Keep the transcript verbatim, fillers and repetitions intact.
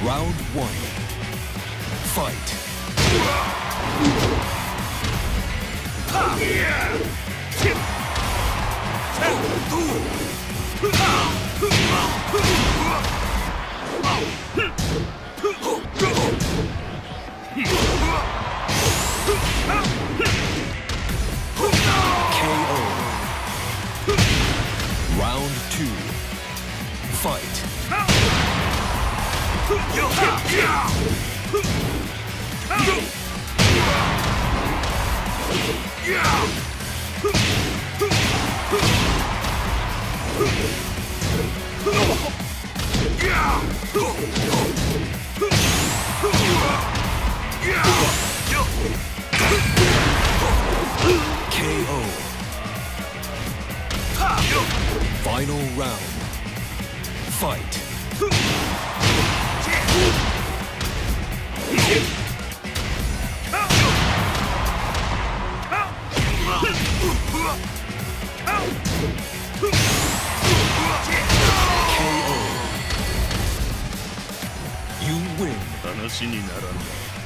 Round one. Fight. K O. Round two. Fight. K O. Final round. Fight. K O. You win. 話にならん。